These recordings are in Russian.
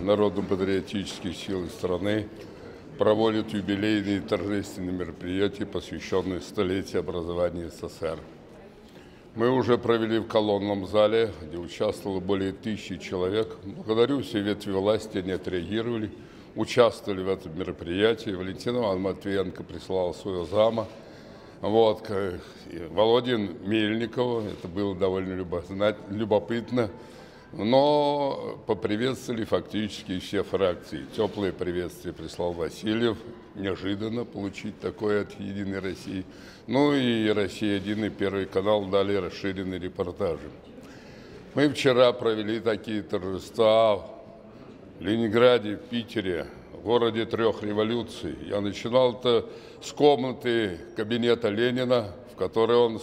народно-патриотических сил страны проводит юбилейные торжественные мероприятия, посвященные столетию образования СССР. Мы уже провели в колонном зале, где участвовало более 1000 человек. Благодарю все ветви власти, они отреагировали, участвовали в этом мероприятии. Валентина Ивановна Матвиенко прислала своего зама. Володин Мельникова, это было довольно любопытно, но поприветствовали фактически все фракции. Теплые приветствия прислал Васильев, неожиданно получить такое от «Единой России». Ну и «Россия-1» и Первый канал дали расширенные репортажи. Мы вчера провели такие торжества в Ленинграде, в Питере, в городе трех революций. Я начинал-то с комнаты кабинета Ленина, в которой он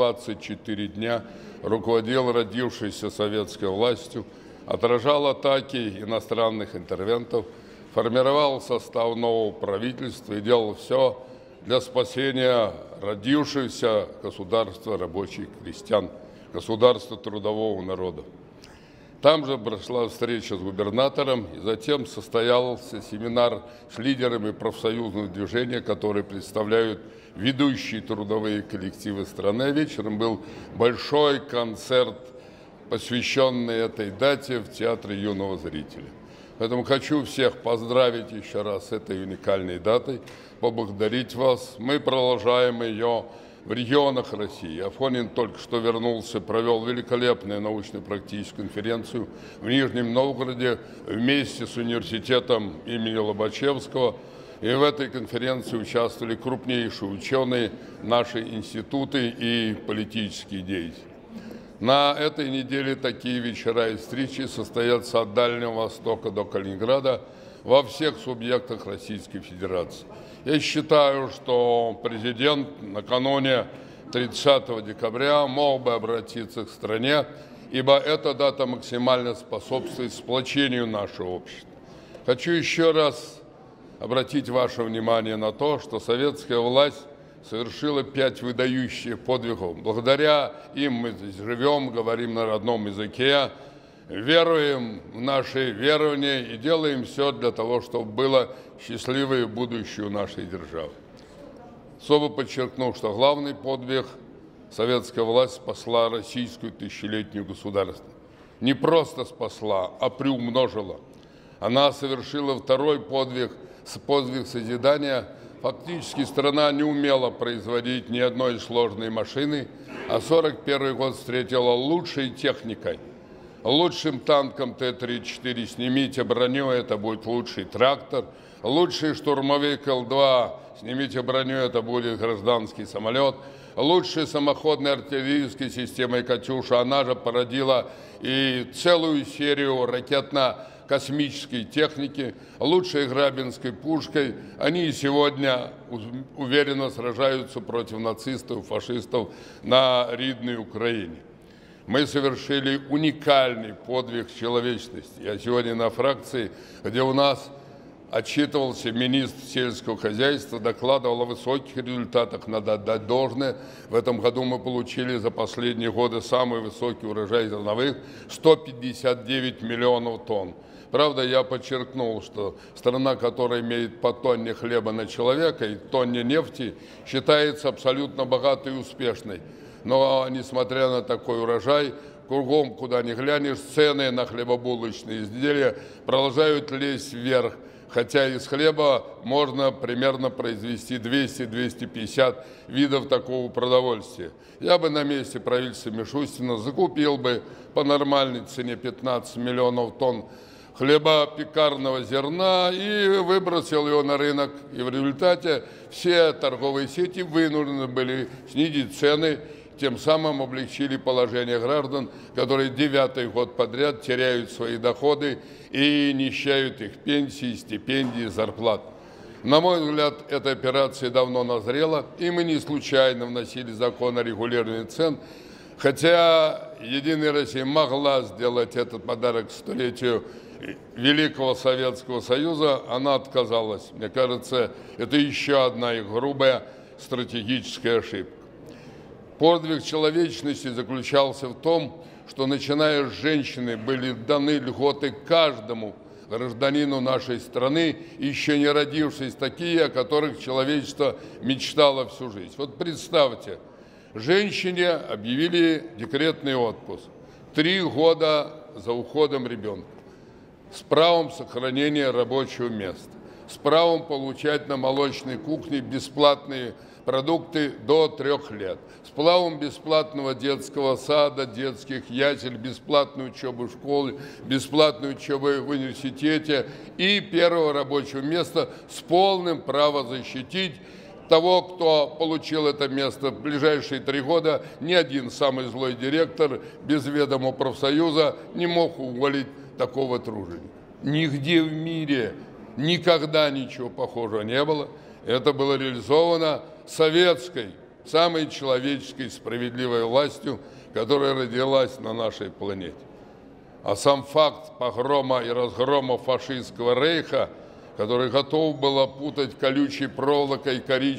124 дня руководил родившейся советской властью, отражал атаки иностранных интервентов, формировал состав нового правительства и делал все для спасения родившегося государства рабочих крестьян, государства трудового народа. Там же прошла встреча с губернатором, и затем состоялся семинар с лидерами профсоюзного движения, которые представляют ведущие трудовые коллективы страны. А вечером был большой концерт, посвященный этой дате в Театре юного зрителя. Поэтому хочу всех поздравить еще раз с этой уникальной датой, поблагодарить вас. Мы продолжаем ее в регионах России. Афонин только что вернулся, провел великолепную научно-практическую конференцию в Нижнем Новгороде вместе с университетом имени Лобачевского. И в этой конференции участвовали крупнейшие ученые, наши институты и политические деятели. На этой неделе такие вечера и встречи состоятся от Дальнего Востока до Калининграда во всех субъектах Российской Федерации. Я считаю, что президент накануне 30 декабря мог бы обратиться к стране, ибо эта дата максимально способствует сплочению нашего общества. Хочу еще раз обратить ваше внимание на то, что советская власть совершила 5 выдающих подвигов. Благодаря им мы здесь живем, говорим на родном языке, веруем в наши верования и делаем все для того, чтобы было счастливое будущее у нашей державы. Особо подчеркну, что главный подвиг — советская власть спасла российскую тысячелетнюю государство. Не просто спасла, а приумножила. Она совершила второй подвиг созидания. Фактически страна не умела производить ни одной сложной машины, а 1941 год встретила лучшей техникой. Лучшим танком Т-34 снимите броню, это будет лучший трактор. Лучший штурмовик Л-2, снимите броню, это будет гражданский самолет. Лучшей самоходной артиллерийской системой «Катюша», она же породила и целую серию ракетно-космической техники. Лучшей грабинской пушкой. Они сегодня уверенно сражаются против нацистов, фашистов на рідной Украине. Мы совершили уникальный подвиг человечности. Я сегодня на фракции, где у нас отчитывался министр сельского хозяйства, докладывал о высоких результатах, надо отдать должное. В этом году мы получили за последние годы самый высокий урожай зерновых – 159 миллионов тонн. Правда, я подчеркнул, что страна, которая имеет по тонне хлеба на человека и тонне нефти, считается абсолютно богатой и успешной. Но, несмотря на такой урожай, кругом, куда ни глянешь, цены на хлебобулочные изделия продолжают лезть вверх. Хотя из хлеба можно примерно произвести 200-250 видов такого продовольствия. Я бы на месте правительства Мишустина закупил бы по нормальной цене 15 миллионов тонн хлебопекарного зерна и выбросил его на рынок. И в результате все торговые сети вынуждены были снизить цены, тем самым облегчили положение граждан, которые 9-й год подряд теряют свои доходы и нищают их пенсии, стипендии, зарплат. На мой взгляд, эта операция давно назрела, и мы не случайно вносили закон о регулировании цен, хотя Единая Россия могла сделать этот подарок к столетию Великого Советского Союза, она отказалась. Мне кажется, это еще одна их грубая стратегическая ошибка. Подвиг человечности заключался в том, что, начиная с женщины, были даны льготы каждому гражданину нашей страны, еще не родившись, такие, о которых человечество мечтало всю жизнь. Вот представьте, женщине объявили декретный отпуск, 3 года за уходом ребенка, с правом сохранения рабочего места, с правом получать на молочной кухне бесплатные продукты до 3 лет, с правом бесплатного детского сада, детских ясель, бесплатной учебы в школе, бесплатной учебы в университете и первого рабочего места с полным правом защитить того, кто получил это место в ближайшие 3 года. Ни один самый злой директор без ведома профсоюза не мог уволить такого труженика. Нигде в мире никогда ничего похожего не было. Это было реализовано советской, самой человеческой, справедливой властью, которая родилась на нашей планете. А сам факт погрома и разгрома фашистского рейха, который готов был опутать колючей проволокой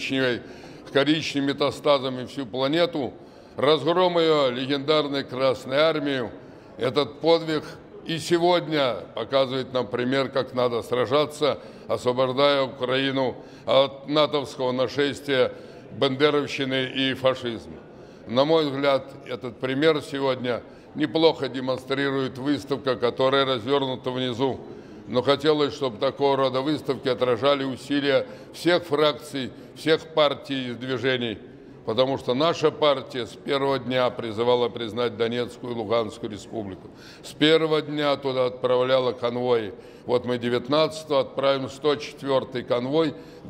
коричневыми метастазами всю планету, разгром ее легендарной Красной Армии, этот подвиг и сегодня показывает нам пример, как надо сражаться, освобождая Украину от натовского нашествия, бандеровщины и фашизма. На мой взгляд, этот пример сегодня неплохо демонстрирует выставка, которая развернута внизу. Но хотелось, чтобы такого рода выставки отражали усилия всех фракций, всех партий и движений, потому что наша партия с первого дня призывала признать Донецкую и Луганскую республику. С первого дня туда отправляла конвои. Вот мы 19-го отправим 104-й конвой,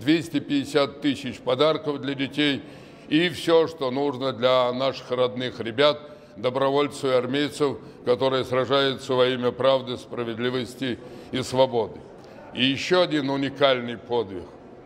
250 тысяч подарков для детей и все, что нужно для наших родных ребят, добровольцев и армейцев, которые сражаются во имя правды, справедливости и свободы. И еще один уникальный подвиг.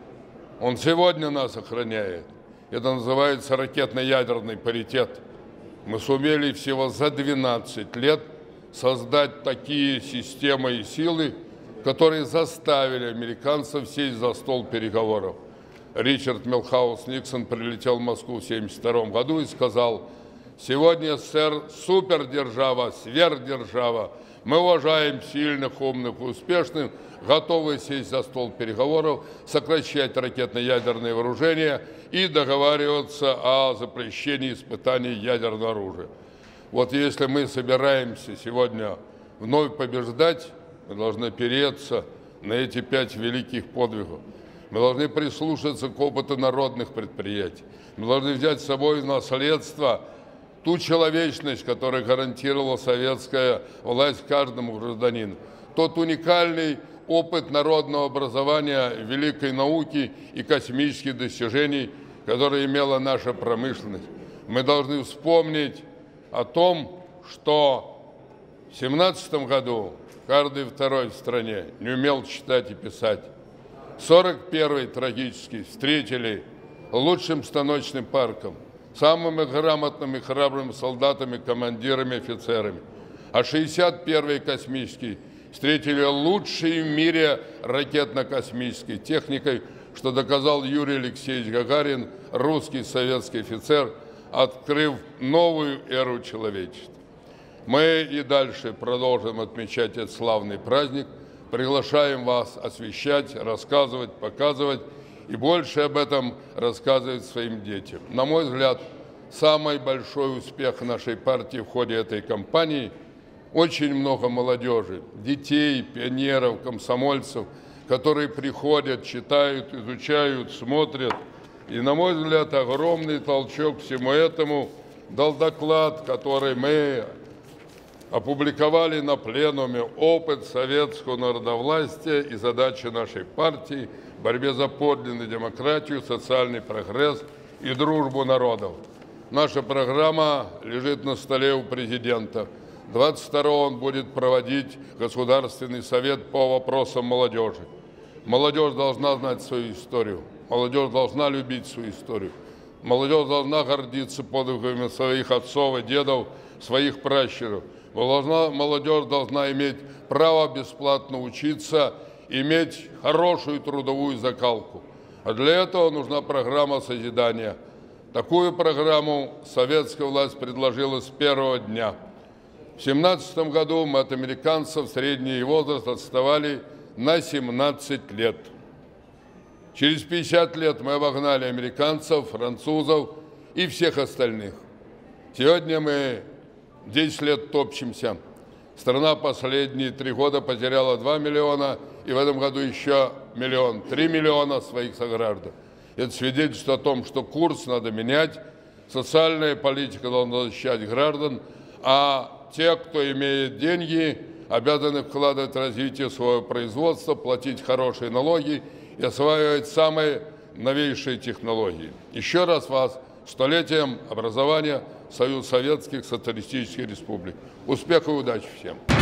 Он сегодня нас охраняет. Это называется ракетно-ядерный паритет. Мы сумели всего за 12 лет создать такие системы и силы, которые заставили американцев сесть за стол переговоров. Ричард Милхаус Никсон прилетел в Москву в 1972 году и сказал: «Сегодня СССР супердержава, сверхдержава. Мы уважаем сильных, умных и успешных, готовы сесть за стол переговоров, сокращать ракетно-ядерные вооружения и договариваться о запрещении испытаний ядерного оружия». Вот если мы собираемся сегодня вновь побеждать, мы должны опереться на эти 5 великих подвигов. Мы должны прислушаться к опыту народных предприятий. Мы должны взять с собой в наследство ту человечность, которую гарантировала советская власть каждому гражданину. Тот уникальный опыт народного образования, великой науки и космических достижений, которые имела наша промышленность. Мы должны вспомнить о том, что в 1917 году каждый второй в стране не умел читать и писать. 41-й трагически встретили лучшим станочным парком, самыми грамотными, храбрыми солдатами, командирами, офицерами. А 61-й космический встретили лучшей в мире ракетно-космической техникой, что доказал Юрий Алексеевич Гагарин, русский советский офицер, открыв новую эру человечества. Мы и дальше продолжим отмечать этот славный праздник, приглашаем вас освещать, рассказывать, показывать и больше об этом рассказывать своим детям. На мой взгляд, самый большой успех нашей партии в ходе этой кампании – очень много молодежи, детей, пионеров, комсомольцев, которые приходят, читают, изучают, смотрят. И, на мой взгляд, огромный толчок всему этому дал доклад, который мы опубликовали на пленуме «Опыт советского народовластия и задачи нашей партии в борьбе за подлинную демократию, социальный прогресс и дружбу народов». Наша программа лежит на столе у президента. 22-го он будет проводить Государственный совет по вопросам молодежи. Молодежь должна знать свою историю, молодежь должна любить свою историю, молодежь должна гордиться подвигами своих отцов и дедов, своих пращуров. Молодежь должна иметь право бесплатно учиться, иметь хорошую трудовую закалку. А для этого нужна программа созидания. Такую программу советская власть предложила с первого дня. В В 2017 году мы от американцев средний возраст отставали на 17 лет. Через 50 лет мы обогнали американцев, французов и всех остальных. Сегодня мы 10 лет топчемся. Страна последние 3 года потеряла 2 миллиона, и в этом году еще 1 миллион, 3 миллиона своих сограждан. Это свидетельствует о том, что курс надо менять, социальная политика должна защищать граждан, а те, кто имеет деньги, обязаны вкладывать в развитие своего производства, платить хорошие налоги и осваивать самые новейшие технологии. Еще раз вас с столетием образования Союз Советских Социалистических Республик. Успехов и удачи всем!